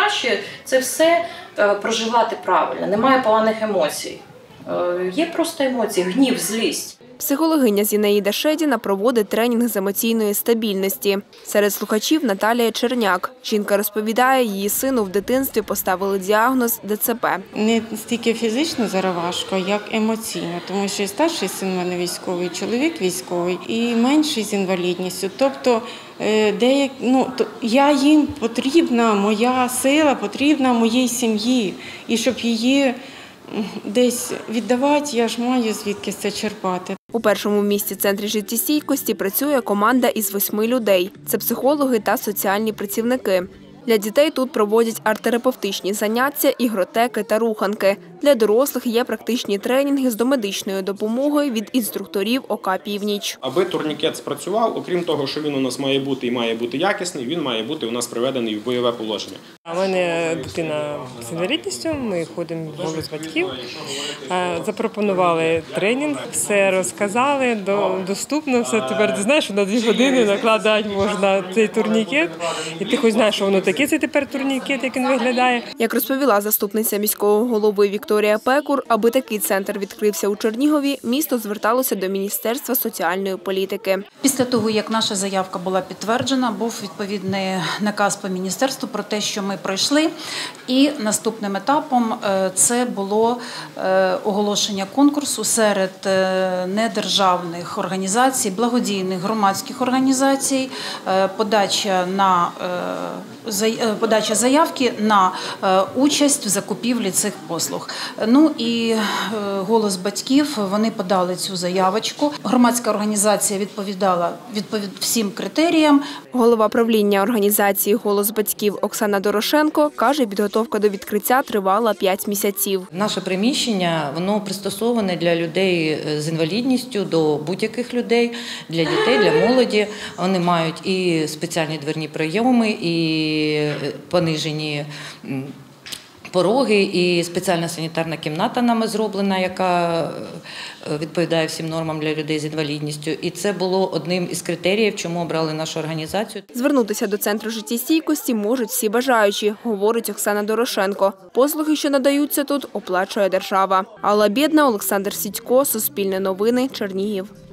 найкраще це все проживати правильно, немає поганих емоцій. Є просто емоції, гнів, злість. Психологиня Зінаїда Шедіна проводить тренінг з емоційної стабільності. Серед слухачів Наталія Черняк. Жінка розповідає, її сину в дитинстві поставили діагноз ДЦП. Не стільки фізично зараз важко, як емоційно, тому що і старший син у мене військовий, чоловік військовий, і менший з інвалідністю. Тобто я їм потрібна, моя сила потрібна моїй сім'ї. І щоб її десь віддавати, я ж маю звідки це черпати. У першому місці центрі життєстійкості працює команда із 8 людей. Це психологи та соціальні працівники. Для дітей тут проводять арт-терапевтичні заняття, ігротеки та руханки. Для дорослих є практичні тренінги з домедичною допомогою від інструкторів ОК «Північ». Аби турнікет спрацював, окрім того, що він у нас має бути і має бути якісний, він має бути у нас приведений в бойове положення. У мене дитина з інвалідністю, ми ходимо в голос батьків. Запропонували тренінг, все розказали, доступно все. Тепер ти знаєш, що на 2 години накладати можна цей турнікет. І ти хоч знаєш, що воно таке, це тепер турнікет, як він виглядає. Як розповіла заступниця міського голови Вікторія Пекур, аби такий центр відкрився у Чернігові, місто зверталося до Міністерства соціальної політики. Після того, як наша заявка була підтверджена, був відповідний наказ по міністерству про те, що ми пройшли. І наступним етапом це було оголошення конкурсу серед недержавних організацій, благодійних громадських організацій, подача заявки на участь в закупівлі цих послуг. Ну і «Голос батьків», вони подали цю заявочку. Громадська організація відповідала всім критеріям. Голова правління організації «Голос батьків» Оксана Дорошенко каже, підготовка до відкриття тривала 5 місяців. Наше приміщення, воно пристосоване для людей з інвалідністю, до будь-яких людей, для дітей, для молоді. Вони мають і спеціальні дверні прийоми, і понижені пороги, і спеціальна санітарна кімната нами зроблена, яка відповідає всім нормам для людей з інвалідністю. І це було одним із критеріїв, чому обрали нашу організацію. Звернутися до центру життєстійкості можуть всі бажаючі, говорить Оксана Дорошенко. Послуги, що надаються тут, оплачує держава. Алла Бєдна, Олександр Сідько, Суспільне новини, Чернігів.